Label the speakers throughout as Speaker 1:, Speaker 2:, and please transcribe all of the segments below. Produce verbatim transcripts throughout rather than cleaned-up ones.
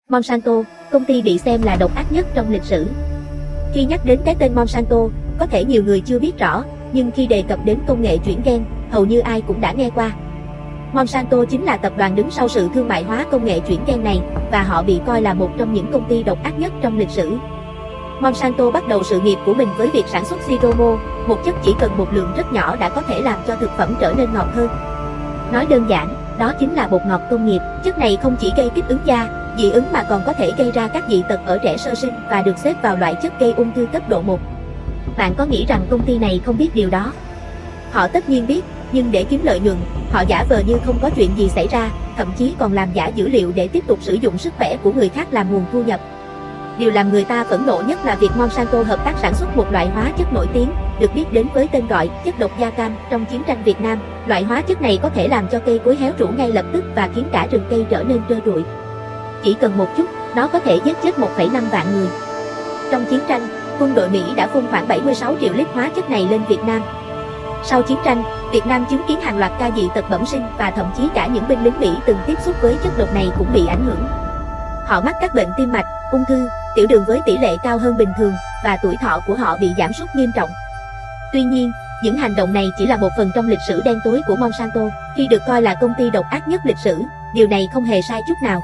Speaker 1: Monsanto, công ty bị xem là độc ác nhất trong lịch sử. Khi nhắc đến cái tên Monsanto, có thể nhiều người chưa biết rõ, nhưng khi đề cập đến công nghệ chuyển gen, hầu như ai cũng đã nghe qua. Monsanto chính là tập đoàn đứng sau sự thương mại hóa công nghệ chuyển gen này, và họ bị coi là một trong những công ty độc ác nhất trong lịch sử. Monsanto bắt đầu sự nghiệp của mình với việc sản xuất Siromo, một chất chỉ cần một lượng rất nhỏ đã có thể làm cho thực phẩm trở nên ngọt hơn. Nói đơn giản, đó chính là bột ngọt công nghiệp. Chất này không chỉ gây kích ứng da, dị ứng mà còn có thể gây ra các dị tật ở trẻ sơ sinh và được xếp vào loại chất gây ung thư cấp độ một. Bạn có nghĩ rằng công ty này không biết điều đó? Họ tất nhiên biết, nhưng để kiếm lợi nhuận, họ giả vờ như không có chuyện gì xảy ra, thậm chí còn làm giả dữ liệu để tiếp tục sử dụng sức khỏe của người khác làm nguồn thu nhập. Điều làm người ta phẫn nộ nhất là việc Monsanto hợp tác sản xuất một loại hóa chất nổi tiếng, được biết đến với tên gọi chất độc da cam trong chiến tranh Việt Nam. Loại hóa chất này có thể làm cho cây cối héo rũ ngay lập tức và khiến cả rừng cây trở nên trơ trụi. Chỉ cần một chút, nó có thể giết chết một phẩy năm vạn người. Trong chiến tranh, quân đội Mỹ đã phun khoảng bảy mươi sáu triệu lít hóa chất này lên Việt Nam. Sau chiến tranh, Việt Nam chứng kiến hàng loạt ca dị tật bẩm sinh và thậm chí cả những binh lính Mỹ từng tiếp xúc với chất độc này cũng bị ảnh hưởng. Họ mắc các bệnh tim mạch, ung thư, tiểu đường với tỷ lệ cao hơn bình thường, và tuổi thọ của họ bị giảm sút nghiêm trọng. Tuy nhiên, những hành động này chỉ là một phần trong lịch sử đen tối của Monsanto. Khi được coi là công ty độc ác nhất lịch sử, điều này không hề sai chút nào.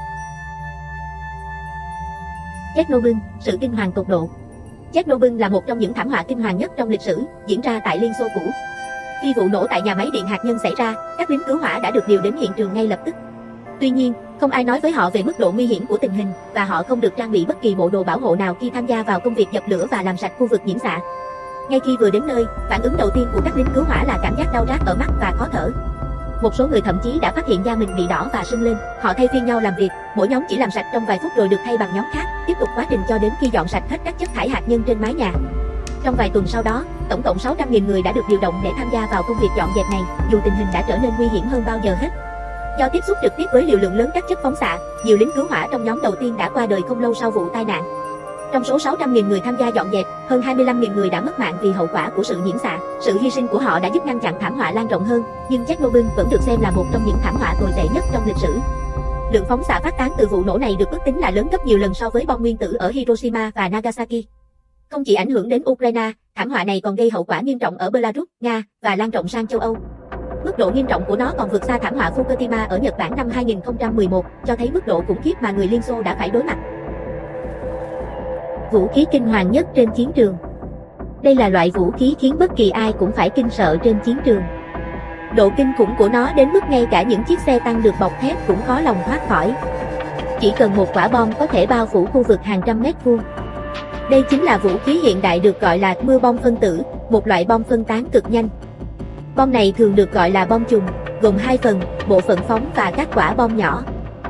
Speaker 1: Chernobyl, sự kinh hoàng tột độ. Chernobyl là một trong những thảm họa kinh hoàng nhất trong lịch sử, diễn ra tại Liên Xô cũ. Khi vụ nổ tại nhà máy điện hạt nhân xảy ra, các lính cứu hỏa đã được điều đến hiện trường ngay lập tức. Tuy nhiên, không ai nói với họ về mức độ nguy hiểm của tình hình, và họ không được trang bị bất kỳ bộ đồ bảo hộ nào khi tham gia vào công việc dập lửa và làm sạch khu vực nhiễm xạ. Ngay khi vừa đến nơi, phản ứng đầu tiên của các lính cứu hỏa là cảm giác đau rát ở mắt và khó thở. Một số người thậm chí đã phát hiện da mình bị đỏ và sưng lên. Họ thay phiên nhau làm việc, mỗi nhóm chỉ làm sạch trong vài phút rồi được thay bằng nhóm khác, tiếp tục quá trình cho đến khi dọn sạch hết các chất thải hạt nhân trên mái nhà. Trong vài tuần sau đó, tổng cộng sáu trăm nghìn người đã được điều động để tham gia vào công việc dọn dẹp này, dù tình hình đã trở nên nguy hiểm hơn bao giờ hết. Do tiếp xúc trực tiếp với liều lượng lớn các chất phóng xạ, nhiều lính cứu hỏa trong nhóm đầu tiên đã qua đời không lâu sau vụ tai nạn. Trong số sáu trăm nghìn người tham gia dọn dẹp, hơn hai mươi lăm nghìn người đã mất mạng vì hậu quả của sự nhiễm xạ. Sự hy sinh của họ đã giúp ngăn chặn thảm họa lan rộng hơn, nhưng Chernobyl vẫn được xem là một trong những thảm họa tồi tệ nhất trong lịch sử. Lượng phóng xạ phát tán từ vụ nổ này được ước tính là lớn gấp nhiều lần so với bom nguyên tử ở Hiroshima và Nagasaki. Không chỉ ảnh hưởng đến Ukraine, thảm họa này còn gây hậu quả nghiêm trọng ở Belarus, Nga và lan rộng sang châu Âu. Mức độ nghiêm trọng của nó còn vượt xa thảm họa Fukushima ở Nhật Bản năm hai nghìn không trăm mười một, cho thấy mức độ khủng khiếp mà người Liên Xô đã phải đối mặt. Vũ khí kinh hoàng nhất trên chiến trường. Đây là loại vũ khí khiến bất kỳ ai cũng phải kinh sợ trên chiến trường. Độ kinh khủng của nó đến mức ngay cả những chiếc xe tăng được bọc thép cũng khó lòng thoát khỏi. Chỉ cần một quả bom có thể bao phủ khu vực hàng trăm mét vuông. Đây chính là vũ khí hiện đại được gọi là mưa bom phân tử, một loại bom phân tán cực nhanh. Bom này thường được gọi là bom chùm, gồm hai phần, bộ phận phóng và các quả bom nhỏ.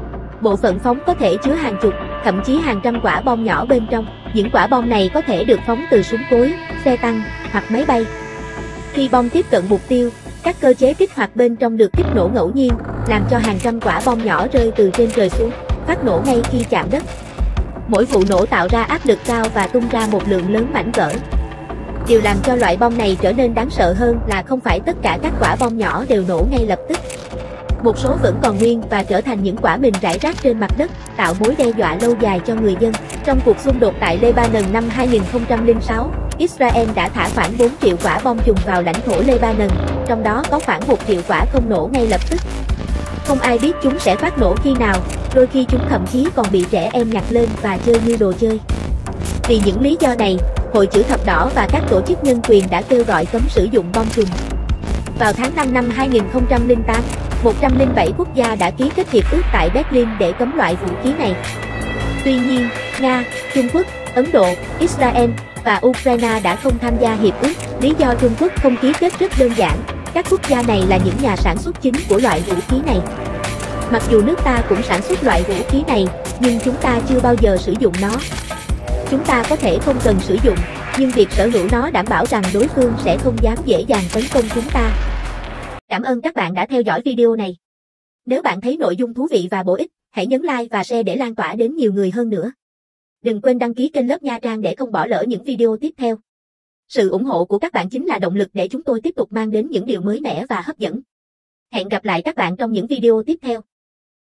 Speaker 1: Bộ phận phóng có thể chứa hàng chục, thậm chí hàng trăm quả bom nhỏ bên trong. Những quả bom này có thể được phóng từ súng cối, xe tăng hoặc máy bay. Khi bom tiếp cận mục tiêu, các cơ chế kích hoạt bên trong được kích nổ ngẫu nhiên, làm cho hàng trăm quả bom nhỏ rơi từ trên trời xuống, phát nổ ngay khi chạm đất. Mỗi vụ nổ tạo ra áp lực cao và tung ra một lượng lớn mảnh vỡ. Điều làm cho loại bom này trở nên đáng sợ hơn là không phải tất cả các quả bom nhỏ đều nổ ngay lập tức. Một số vẫn còn nguyên và trở thành những quả mìn rải rác trên mặt đất, tạo mối đe dọa lâu dài cho người dân. Trong cuộc xung đột tại Lebanon năm hai nghìn không trăm lẻ sáu, Israel đã thả khoảng bốn triệu quả bom chùm vào lãnh thổ Lebanon, trong đó có khoảng một triệu quả không nổ ngay lập tức. Không ai biết chúng sẽ phát nổ khi nào, đôi khi chúng thậm chí còn bị trẻ em nhặt lên và chơi như đồ chơi. Vì những lý do này, Hội Chữ Thập Đỏ và các tổ chức nhân quyền đã kêu gọi cấm sử dụng bom chùm. Vào tháng năm năm hai nghìn không trăm lẻ tám, một trăm lẻ bảy quốc gia đã ký kết hiệp ước tại Berlin để cấm loại vũ khí này. Tuy nhiên, Nga, Trung Quốc, Ấn Độ, Israel và Ukraine đã không tham gia hiệp ước. Lý do Trung Quốc không ký kết rất đơn giản, các quốc gia này là những nhà sản xuất chính của loại vũ khí này. Mặc dù nước ta cũng sản xuất loại vũ khí này, nhưng chúng ta chưa bao giờ sử dụng nó. Chúng ta có thể không cần sử dụng, nhưng việc sở hữu nó đảm bảo rằng đối phương sẽ không dám dễ dàng tấn công chúng ta. Cảm ơn các bạn đã theo dõi video này. Nếu bạn thấy nội dung thú vị và bổ ích, hãy nhấn like và share để lan tỏa đến nhiều người hơn nữa. Đừng quên đăng ký kênh Lớp Nha Trang để không bỏ lỡ những video tiếp theo. Sự ủng hộ của các bạn chính là động lực để chúng tôi tiếp tục mang đến những điều mới mẻ và hấp dẫn. Hẹn gặp lại các bạn trong những video tiếp theo.